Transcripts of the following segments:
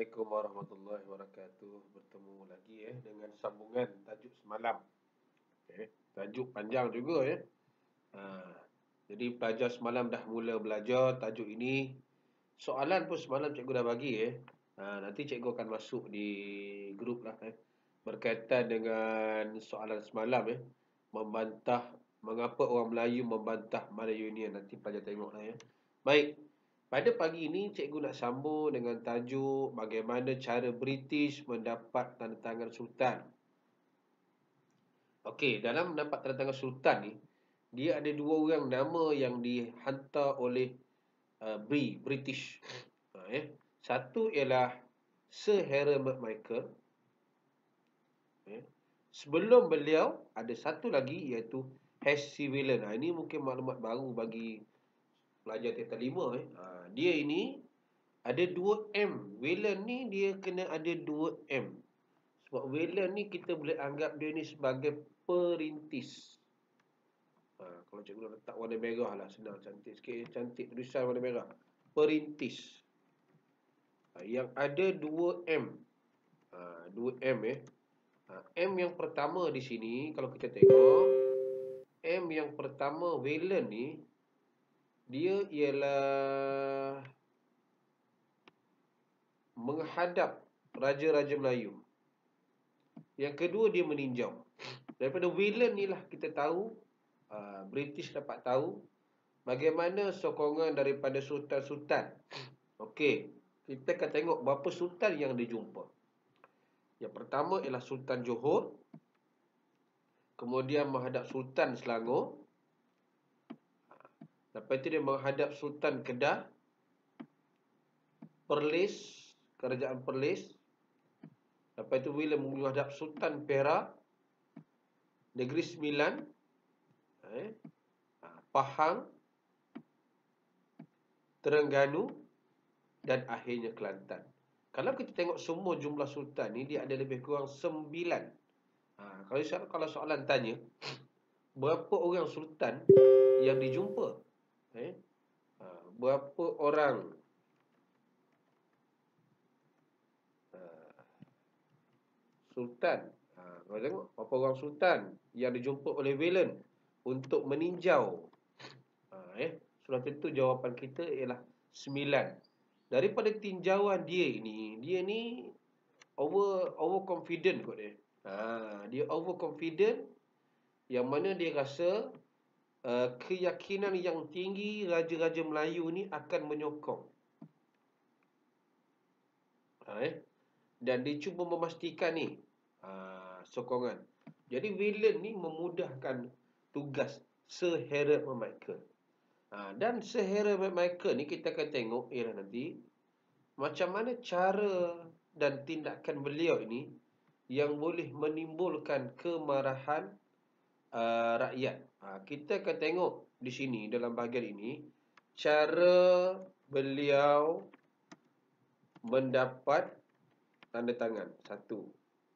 Assalamualaikum warahmatullahi wabarakatuh. Bertemu lagi dengan sambungan tajuk semalam. Tajuk panjang juga Jadi pelajar semalam dah mula belajar tajuk ini. Soalan pun semalam cikgu dah bagi Nanti cikgu akan masuk di grup lah berkaitan dengan soalan semalam membantah mengapa orang Melayu membantah Malayunian. Nanti pelajar tengok lah Baik. Pada pagi ini, cikgu nak sambung dengan tajuk bagaimana cara British mendapat tanda tangan Sultan. Okey, dalam mendapat tanda tangan Sultan ni, dia ada dua orang nama yang dihantar oleh British. Satu ialah Sir Harry Michael. Sebelum beliau, ada satu lagi iaitu H.C. Whelan. Ini mungkin maklumat baru bagi pelajar tingkatan 5. Dia ini ada 2M. Whelan ni dia kena ada 2M. Sebab Whelan ni kita boleh anggap dia ni sebagai perintis. Kalau cikgu nak letak warna merah lah, senang, cantik sikit. Cantik tulisan warna merah. Perintis. Yang ada 2M. 2M M yang pertama di sini, kalau kita tengok, M yang pertama Whelan ni, dia ialah menghadap Raja-Raja Melayu. Yang kedua, dia meninjau. Daripada Whelan ni lah kita tahu, British dapat tahu bagaimana sokongan daripada sultan-sultan. Okey, kita akan tengok berapa sultan yang dijumpa. Yang pertama ialah Sultan Johor. Kemudian menghadap Sultan Selangor. Lepas itu dia menghadap Sultan Kedah, Perlis, Kerajaan Perlis. Lepas itu William menghadap Sultan Perak, Negeri Sembilan, Pahang, Terengganu, dan akhirnya Kelantan. Kalau kita tengok semua jumlah sultan ni, dia ada lebih kurang 9. Kalau soalan tanya, berapa orang sultan yang dijumpa? Berapa orang sultan? Kalau tengok, berapa orang sultan yang dijumpa oleh Whelan untuk meninjau? Sudah tentu jawapan kita ialah 9. Daripada tinjauan dia ni over confident kot dia. Dia over confident, yang mana dia rasa keyakinan yang tinggi Raja-Raja Melayu ni akan menyokong. Dan dia cuba memastikan ni sokongan. Jadi Whelan ni memudahkan tugas Sir Harry Michael. Dan Sir Harry Michael ni kita akan tengok ialah nanti macam mana cara dan tindakan beliau ini yang boleh menimbulkan kemarahan rakyat. Kita akan tengok di sini dalam bahagian ini cara beliau mendapat tanda tangan. Satu.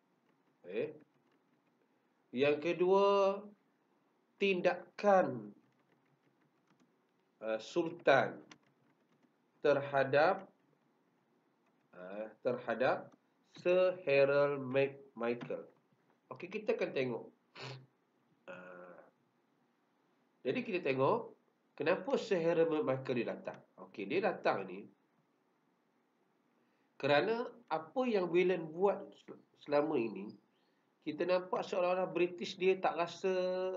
Yang kedua, tindakan Sultan terhadap Sir Harry Michael. Okey, kita akan tengok. Jadi kita tengok kenapa Sir Harry Michael dia datang. Okey, dia datang ni kerana apa yang Whelan buat selama ini, kita nampak seolah-olah British dia tak rasa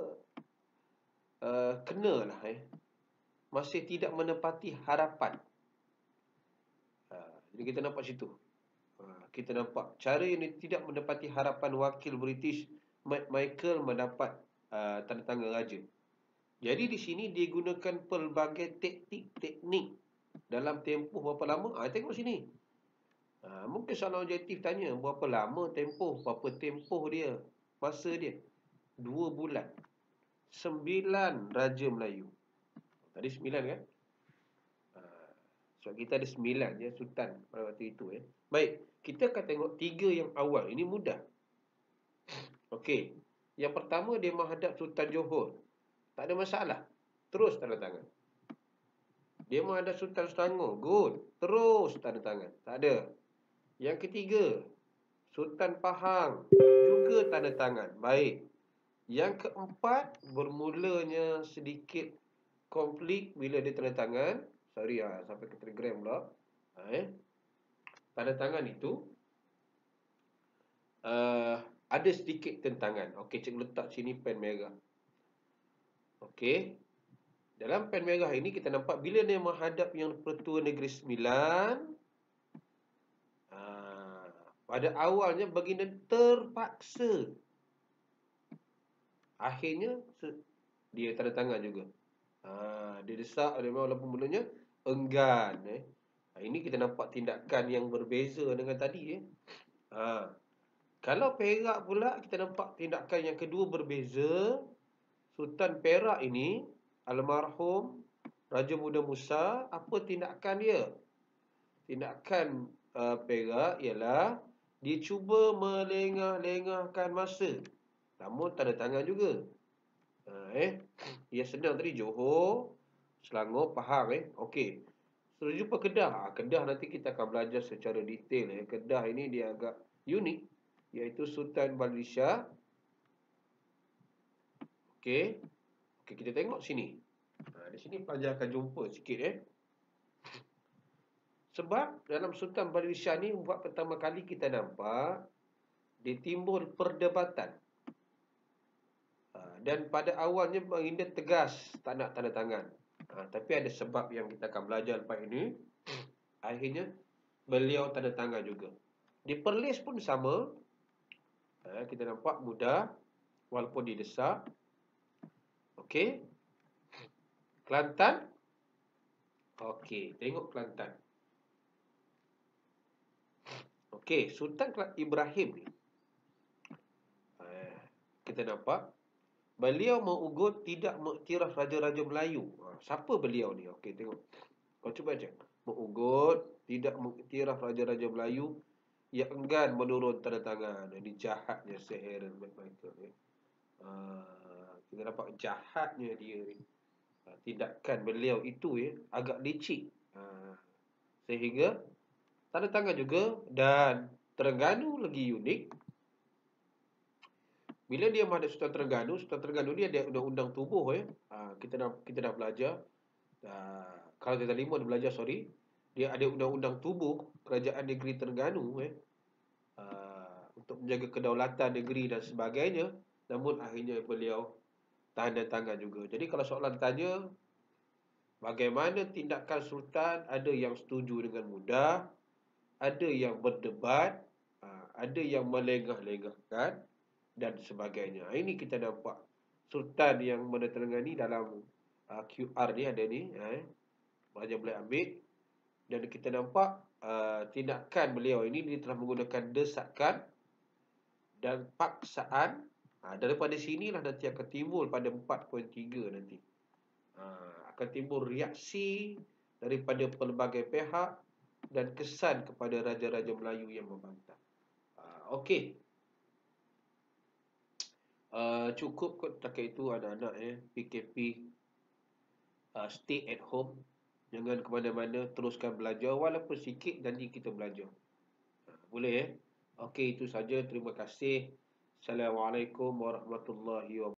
kena lah masih tidak menepati harapan. Jadi kita nampak situ. Kita nampak cara ini tidak menepati harapan wakil British Michael mendapat tanda tangan raja. Jadi di sini dia gunakan pelbagai teknik dalam tempoh berapa lama? Tengok sini. Mungkin soalan objektif tanya berapa lama tempoh, berapa tempoh dia, masa dia. 2 bulan. 9 Raja Melayu. Tadi 9 kan? Sebab kita ada 9 je sultan pada waktu itu Baik, kita akan tengok 3 yang awal. Ini mudah. Okey. Yang pertama dia menghadap Sultan Johor. Tak ada masalah. Terus tanda tangan. Dia menghadap Sultan Selangor. Good. Terus tanda tangan. Tak ada. Yang ketiga, Sultan Pahang juga tanda tangan. Baik. Yang keempat, bermulanya sedikit konflik bila dia tanda tangan. Sorry sampai ke Telegram pula. Tanda tangan itu ada sedikit tentangan. Okey, cikgu letak sini pen merah. Okey. Dalam pen merah ini kita nampak bila dia menghadap Yang Pertua Negeri Sembilan, pada awalnya baginda terpaksa. Akhirnya dia tanda tangan juga. Dia desak dia walaupun mulanya enggan. Ini kita nampak tindakan yang berbeza dengan tadi. Kalau Perak pula kita nampak tindakan yang kedua berbeza. Sultan Perak ini almarhum Raja Muda Musa, apa tindakan dia? Tindakan Perak ialah dia cuba melengah-lengahkan masa. Namun tanda tangan juga. Dia senang tadi Johor, Selangor, Pahang. Okey. So, jumpa Kedah. Kedah nanti kita akan belajar secara detail. Kedah ini dia agak unik, iaitu Sultan Badri Shah. Okey. Okey, kita tengok sini. Di sini pelajar akan jumpa sikit. Sebab dalam Sultan Badri Shah ni buat pertama kali kita nampak dia timbul perdebatan. Dan pada awalnya baginda tegas tak nak tanda tangan. Tapi ada sebab yang kita akan belajar lepas ini. Akhirnya beliau tanda tangan juga. Di Perlis pun sama. Kita nampak mudah walaupun didesak. Okey. Kelantan. Okey, tengok Kelantan. Okey, Sultan Ibrahim ni. Kita nampak beliau mengugut tidak mengiktiraf raja-raja Melayu. Siapa beliau ni? Okey, tengok. Kau cuba baca. Mengugut tidak mengiktiraf raja-raja Melayu yang enggan menurun tanda tangan. Ini jahatnya Sir Aaron McMichael. Kita nampak jahatnya dia ni. Tindakan beliau itu agak licik. Sehingga tanda tangan juga. Dan Terengganu lagi unik. Bila dia menghadap Sultan Terengganu ni ada undang-undang tubuh. Kita dah belajar. Kalau kita 5 dah belajar, sorry. Dia ada undang-undang tubuh Kerajaan Negeri Terengganu untuk menjaga kedaulatan negeri dan sebagainya. Namun akhirnya beliau tanda tangan juga. Jadi kalau soalan tanya, bagaimana tindakan Sultan? Ada yang setuju dengan mudah, ada yang berdebat, ada yang melengah-lengahkan dan sebagainya. Ini kita nampak Sultan yang menandatangani dalam QR ni ada ni. Raja boleh ambil. Dan kita nampak tindakan beliau ini dia telah menggunakan desakan dan paksaan. Daripada sinilah nanti akan timbul pada 4.3 nanti. Akan timbul reaksi daripada pelbagai pihak dan kesan kepada raja-raja Melayu yang membantah. Okey. Cukup kot takat itu anak-anak PKP. Stay at home. Jangan ke mana-mana, teruskan belajar walaupun sikit, jadi kita belajar. Boleh Okey, itu saja. Terima kasih. Assalamualaikum warahmatullahi wabarakatuh.